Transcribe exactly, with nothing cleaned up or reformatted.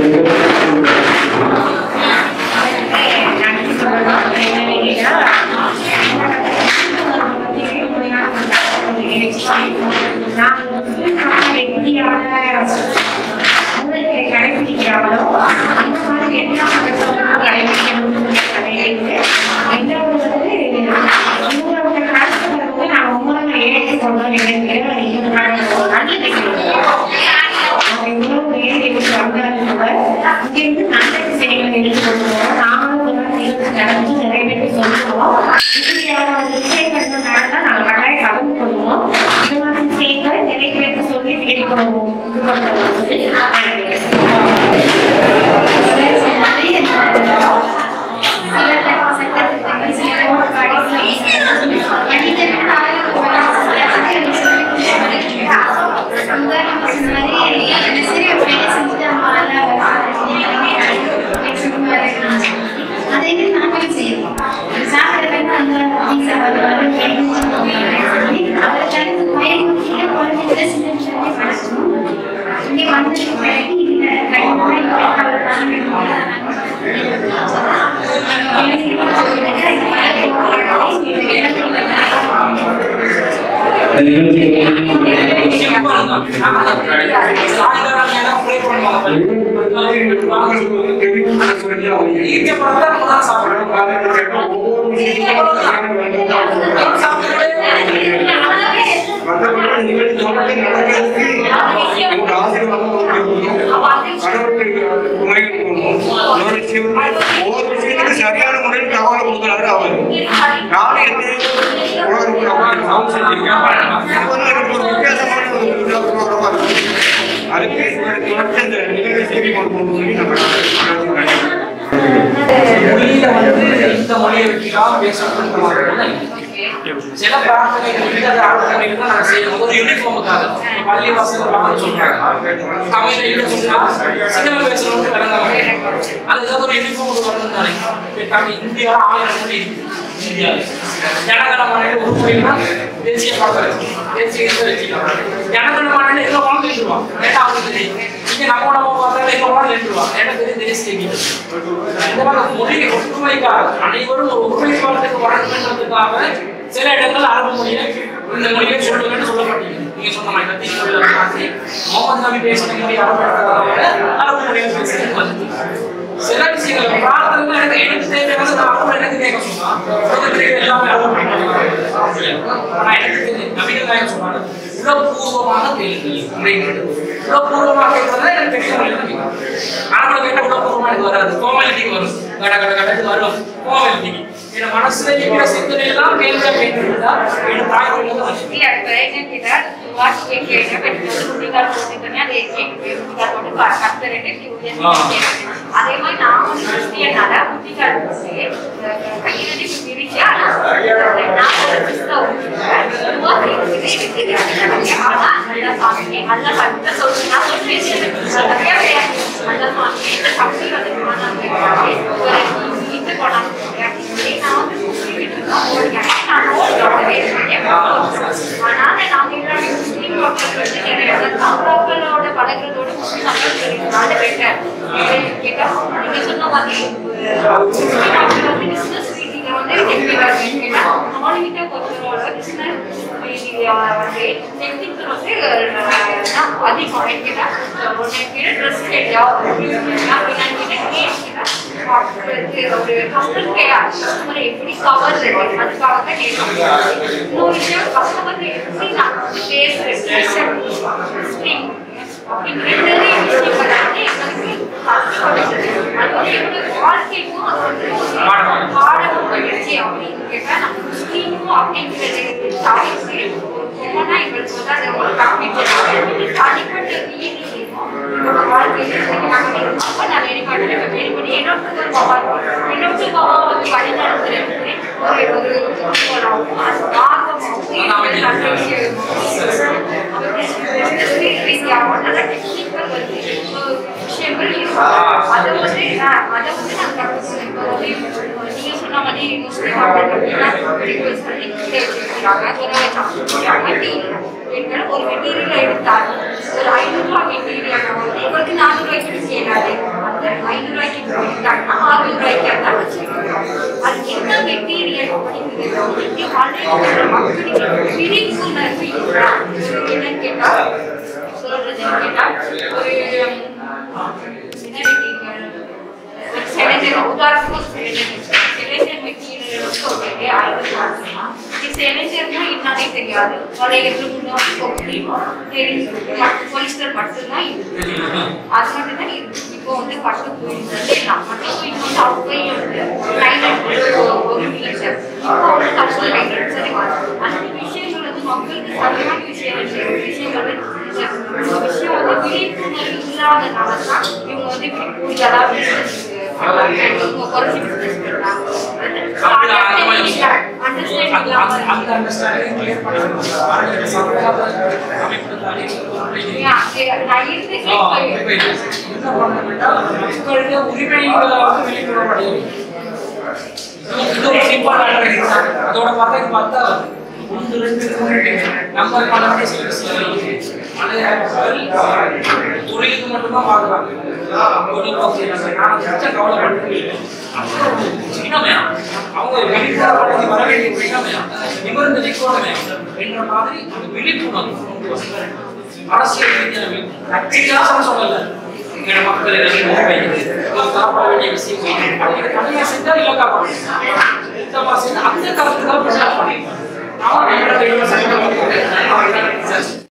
சரியான முறையில் தகவல் கொடுக்கிறாரு அவர். நானும் ஒரு வித்தியாசமான அதுக்கு இந்த நிகழ்ச்சி செய்தி கொடுக்கணும்னு சொல்லி நம்ம மொழியில வந்து இந்த மொழியை வச்சுதான் பேசணும். சில பிரார்த்தனைகள் நாங்கள் செய்யணும் ஒரு யூனிஃபார்முக்காக பள்ளி வாசல் சொல்றாங்க. தமிழ்ல இல்லை சொன்னா சினிமா பேசணும்னு விளங்காங்க. அது ஏதாவது ஒரு யூனிஃபார்முக்கு வரணும் தானே. இந்தியா ஆயிரம் மொழி இருக்கு. இந்தியா ஜனகணமான ஒரு மொழினா தேசிய பாடல் தேசிய வச்சுக்கலாம். ஜனகணமான எங்க போனாலும் எழுதுவான். ஏன்னா அவங்களுக்கு தெரியும். இங்க நம்ம நம்ம பார்த்தாலும் எங்க போனாலும் எழுதுவான். ஏன்னா தெரியும் தேசிய கீதம். இந்த மாதிரி மொழி ஒற்றுமைக்காக அனைவரும் ஒரு ஒருமைப்பாட்டுக்கு வரணுன்றதுக்காக சில இடங்கள் அரபு மொழியை இந்த மொழியை சொல்லுங்கன்னு சொல்லப்பட்டீங்க. நீங்க சொன்ன மாதிரி கத்தி மொழி முகமது நபி பேசின மொழி அரபு அரபு மொழியை பேசுறது வந்து சில விஷயங்கள் பிரார்த்தனை எனக்கு எனக்கு தேவையான அரபு எனக்கு கேட்க சொன்னா எல்லாமே அரபு ஆனா எனக்கு தெரியும் நபிகள் நாயகம் சொன்னாங்க உளப்பூர்வமாக கேளுங்கள். உளப்பூர்வமாக கேட்கறதா எனக்கு தெரியும். அரபுல கேட்ட உளப்பூர்வமா எனக்கு வராது. கோமலிட்டிக்கு வரும். கட கட கடக்கு வரும் கோமலிட்டிக்கு. என் மனசுல இருக்கிற சிந்தனை எல்லாம் கேள்வியா கேட்டுருந்தா என் தாய் மொழியில தான் வந்து வாட்சி கேட்க குட்டிக்கால் போட்டுக்கோங்க. அதை குட்டிக்கால் போட்டு கத்துறேன்னு அதே மாதிரி நான் வந்து கிறிஸ்டியனால குட்டிக்கால் போட்டு கையில பிரிச்சு ஆனா நான் ஒரு கிறிஸ்தவ ஆனா நல்லா சாமி நல்லா கட்ட சொல்லி நான் சொல்றேன் நல்லா சாமி இந்த சக்தி வந்து இந்த போனாங்க. அதனால நாங்க எல்லாரும் முஸ்லீம் மக்களோட பழகிறதோட முஸ்லீம் மக்கள் பெட்டர் கேட்டா நீங்க சொன்ன மாதிரி வந்து பிசினஸ் ரீதியில வந்து எப்படி வருதுன்னு கேட்டா அவங்ககிட்ட பொறுத்தவரை பிசினஸ் ரீதியில வந்து டெக்னிக் வந்து அதிகம் கேட்டா உடனே ட்ரெஸ் கேட்டா ஒரு கஸ்டமர் கேர் கஸ்டமரை எப்படி கவர் அதுக்காக தான் கேட்கணும். இன்னொரு விஷயம் கஸ்டமர் எப்படி நான் பேசுறேன் அப்படிங்கிற நிறைய விஷயங்கள் வந்து எங்களுக்கு அது வந்து என்னோட வாழ்க்கைக்கும் அது வந்து பாடமும் பயிற்சி அப்படின்னு கேட்டா நம்ம முஸ்லீமும் அப்படிங்கிறது என்னன்னா எங்களுக்கு வந்து அதை ஒரு கம்ப்ளீட் தனிப்பட்ட ரீதியிலும் வாழ்க்கையில அப்ப நான் வெளிப்பாடு வெளிப்படி என்னோட என்னோட பாவம் வந்து வழிநடத்துறதுக்கு ஒரு ஒரு ஆர்வமாகவும் விஷயங்கள் அதை வந்து அதை வந்து நான் கற்றுக்கணும். நீங்க சொன்ன மாதிரி முஸ்லீம் ரிக்வெஸ்ட் பண்ணி வச்சிருக்காங்க. ஒரு மெட்டீரியல் எடுத்தாலும் ஒரு ஐநூறு ரூபாய் மெட்டீரியல் வந்து உங்களுக்கு நானூறு ரூபாய்க்கு செய்யறாரு. ஐநூறு ரூபாய்க்கு போயிட்டாங்கன்னா ஆறுநூறு ரூபாய்க்கு இருந்தால் வச்சுருக்கோம். அது என்ன மெட்டீரியல் அப்படிங்கிறது இங்கே வாழ்க்கை மக்களுக்கு விழிப்புணர்வு இல்லை. என்னன்னு கேட்டால் சொல்றதுன்னு கேட்டால் ஒரு சிலிண்டர் உதாரணமாக சிலிண்டர் மெட்டீரியல் சொல்லிட்டு ஆயிரத்தி பார்த்தோம்னா சிலிண்டர்னா என்னன்னே தெரியாது. பழைய பொலிஸ்டர் மட்டும்தான் இருக்கு. அது மட்டும் தான் இருக்கு. இப்போ வந்து பட்டு போயிருந்தது எல்லாம் பட்டு போயிட்டு வந்து அவங்க நைன் ஹண்ட்ரட் ஒரு மீட்டர் இப்போ வந்து தௌசண்ட் நைன் ஹண்ட்ரட் சரி அந்த விஷயங்கள் வந்து மக்களுக்கு சரியான விஷயம் விஷயங்கள் விஷயம் வந்து விழிப்புணர்வு இல்லாதனால தான் இவங்க வந்து இப்படி கூடுதலாக பிஸ்னஸ் இவங்க குறைச்சி பிஸ்னஸ் அதோட பார்த்தா பார்த்தா ஒன்று ரெண்டு நம்ம பணத்தை தொழிலுக்கு மட்டுமா பார்க்கலாம். அவங்க வெளிப்பாடு வர வேண்டிய நிமிர்ந்து நிற்கணுமே என்ற மாதிரி அந்த விழிப்புணர்வு அரசியல் ரீதியான சொல்லல. மக்கள் காப்பாட வேண்டிய விஷயம் தனியாக செஞ்சால் இலக்காக அந்த கருத்துக்கள் நான்